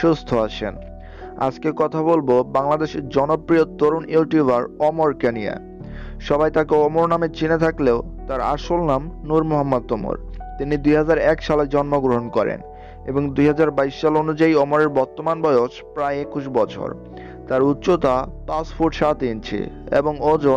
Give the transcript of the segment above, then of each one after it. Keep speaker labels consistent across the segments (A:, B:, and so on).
A: সুস্থ আছেন। আজকে কথা বলবো বাংলাদেশের জনপ্রিয় তরুণ ইউটিউবার অমরকে নিয়ে। সবাই তাকে অমর নামে চিনে থাকলেও তার আসল নাম নূর মোহাম্মদ ওমর। তিনি ২০০১ সালে জন্মগ্রহণ করেন এবং ২০২২ সাল অনুযায়ী অমরের বর্তমান বয়স প্রায় ২১ বছর। তার উচ্চতা ৫ ফুট ৭ ইঞ্চি এবং ওজন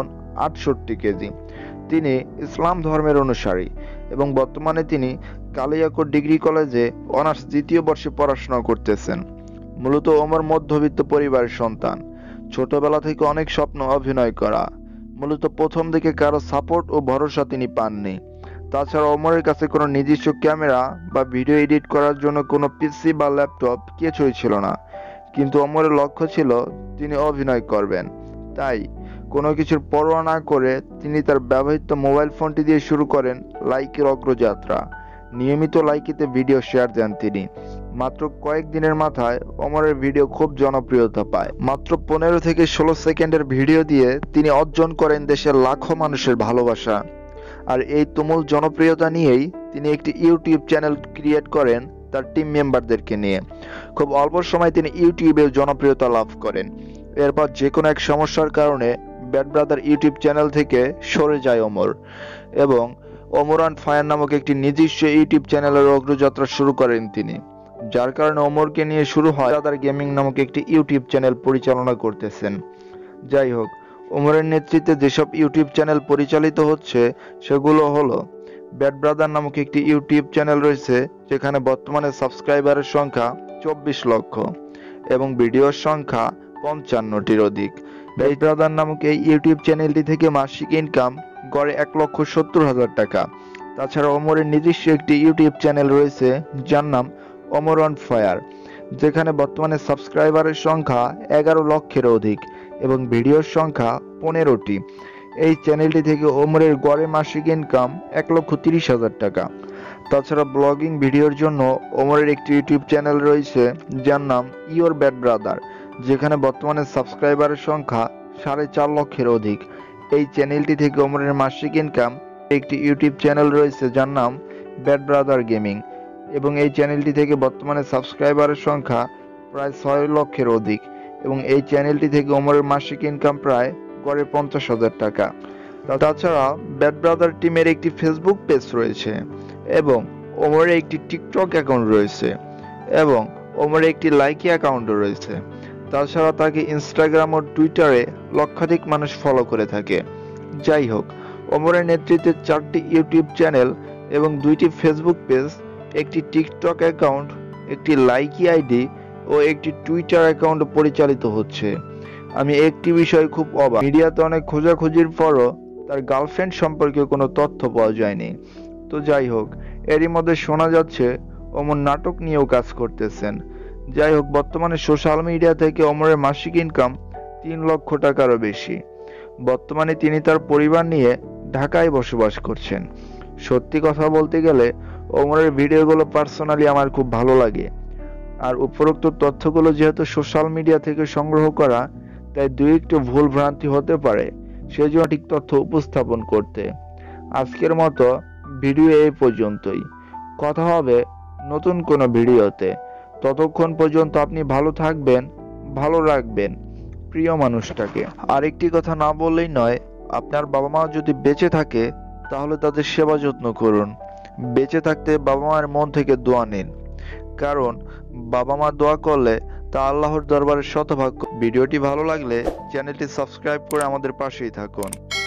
A: ৬৮ কেজি। তিনি ইসলাম ধর্মের অনুসারী এবং বর্তমানে তিনি কালিয়াকৈর ডিগ্রি কলেজে অনার্স দ্বিতীয় বর্ষে পড়াশোনা করতেছেন। মূলত ওমর মধ্যবিত্ত পরিবারের সন্তান। ছোটবেলা থেকে অনেক স্বপ্ন অভিনয় করা। মূলত প্রথম দিকে কারো সাপোর্ট ও ভরসা তিনি পাননি। তাছাড়া ওমরের কাছে কোনো নিজস্ব ক্যামেরা বা ভিডিও এডিট করার জন্য কোনো পিসি বা ল্যাপটপ কিছুই ছিল না। কিন্তু ওমরের লক্ষ্য ছিল তিনি অভিনয় করবেন। তাই কোনো কিছুর পরোয়া না করে তিনি তার ব্যবহৃত মোবাইল ফোনটি দিয়ে শুরু করেন লাইকের অগ্রযাত্রা। নিয়মিত লাইকিতে ভিডিও শেয়ার দেন তিনি। মাত্র কয়েকদিনের মাথায় ওমরের ভিডিও খুব জনপ্রিয়তা পায়। মাত্র ১৫ থেকে ১৬ সেকেন্ডের ভিডিও দিয়ে তিনি অর্জন করেন দেশের লাখো মানুষের ভালোবাসা। আর এই তুমুল জনপ্রিয়তা নিয়েই তিনি একটি ইউটিউব চ্যানেল ক্রিয়েট করেন তার টিম মেম্বারদেরকে নিয়ে। খুব অল্প সময় তিনি ইউটিউবে জনপ্রিয়তা লাভ করেন। এরপর যে কোনো এক সমস্যার কারণে ব্যাড ব্রাদার ইউটিউব চ্যানেল থেকে সরে যায় ওমর এবং ওমর অন ফায়ার নামক একটি নিজস্ব ইউটিউব চ্যানেলের অগ্রযাত্রা শুরু করেন তিনি, যার কারণে ওমরকে নিয়ে শুরু হয় ব্রাদার গেমিং নামক একটি ইউটিউব চ্যানেল পরিচালনা করতেছেন। যাই হোক, ওমরের নেতৃত্বে যেসব ইউটিউব চ্যানেল পরিচালিত হচ্ছে সেগুলো হলো ব্যাড ব্রাদার নামক একটি ইউটিউব চ্যানেল রয়েছে, যেখানে বর্তমানে সাবস্ক্রাইবারের সংখ্যা ২৪ লক্ষ এবং ভিডিওর সংখ্যা ৫৫টির অধিক। ব্যাড ব্রাদার নামক এই ইউটিউব চ্যানেলটি থেকে মাসিক ইনকাম গড়ে ১,৭০,০০০ টাকা। তাছাড়া ওমরের নিজস্ব একটি ইউটিউব চ্যানেল রয়েছে যার নাম ওমর অন ফায়ার, যেখানে বর্তমানে সাবস্ক্রাইবারের সংখ্যা ১১ লক্ষের অধিক এবং ভিডিওর সংখ্যা ১৫টি। এই চ্যানেলটি থেকে ওমরের গড়ে মাসিক ইনকাম ১,৩০,০০০ টাকা। তাছাড়া ব্লগিং ভিডিওর জন্য ওমরের একটি ইউটিউব চ্যানেল রয়েছে যার নাম ইওর ব্যাড ব্রাদার, যেখানে বর্তমানে সাবস্ক্রাইবারের সংখ্যা ৪.৫ লক্ষের অধিক। এই চ্যানেলটি থেকে ওমরের মাসিক ইনকাম। একটি ইউটিউব চ্যানেল রয়েছে যার নাম ব্যাড ব্রাদার গেমিং এবং এই চ্যানেলটি থেকে বর্তমানে সাবস্ক্রাইবারের সংখ্যা প্রায় ৬ লক্ষের অধিক এবং এই চ্যানেলটি থেকে ওমরের মাসিক ইনকাম প্রায় গড়ে ৫০,০০০ টাকা। তাছাড়া ব্যাড ব্রাদার টিমের একটি ফেসবুক পেজ রয়েছে এবং ওমরের একটি টিকটক অ্যাকাউন্ট রয়েছে এবং ওমরের একটি লাইকি অ্যাকাউন্টও রয়েছে। তাছাড়া তাকে ইনস্টাগ্রাম ও টুইটারে লক্ষাধিক মানুষ ফলো করে থাকে। যাই হোক, ওমরের নেতৃত্বে ৪টি ইউটিউব চ্যানেল এবং ২টি ফেসবুক পেজ, একটি টিকটক অ্যাকাউন্ট, একটি লাইকি আইডি ও একটি টুইটার অ্যাকাউন্ট পরিচালিত হচ্ছে। আমি একটি বিষয় খুব অবাক, মিডিয়াতে অনেক খোঁজাখুঁজির পরও তার গার্লফ্রেন্ড সম্পর্কে কোনো তথ্য পাওয়া যায়নি। তো যাই হোক, এরই মধ্যে শোনা যাচ্ছে ওমর নাটক নিয়েও কাজ করতেছেন। যাই হোক, বর্তমানে সোশ্যাল মিডিয়া থেকে ওমরের মাসিক ইনকাম ৩ লক্ষ টাকারও বেশি। বর্তমানে তিনি তার পরিবার নিয়ে ঢাকায় বসবাস করছেন। সত্যি কথা বলতে গেলে ওমরের ভিডিওগুলো পার্সোনালি আমার খুব ভালো লাগে। আর উপরোক্ত তথ্যগুলো যেহেতু সোশ্যাল মিডিয়া থেকে সংগ্রহ করা, তাই দুই একটু ভুল ভ্রান্তি হতে পারে, সেজন্য ঠিক তথ্য উপস্থাপন করতে। আজকের মতো ভিডিও এই পর্যন্তই। কথা হবে নতুন কোনো ভিডিওতে। ততক্ষণ পর্যন্ত আপনি ভালো থাকবেন, ভালো রাখবেন প্রিয় মানুষটাকে। আরেকটি কথা না বললেই নয়, আপনার বাবা মা যদি বেঁচে থাকে তাহলে তাদের সেবা যত্ন করুন। বেঁচে থাকতে বাবা মায়ের মন থেকে দোয়া নিন, কারণ বাবা মা দোয়া করলে তা আল্লাহর দরবারে শতভাগ্য। ভিডিওটি ভালো লাগলে চ্যানেলটি সাবস্ক্রাইব করে আমাদের পাশেই থাকুন।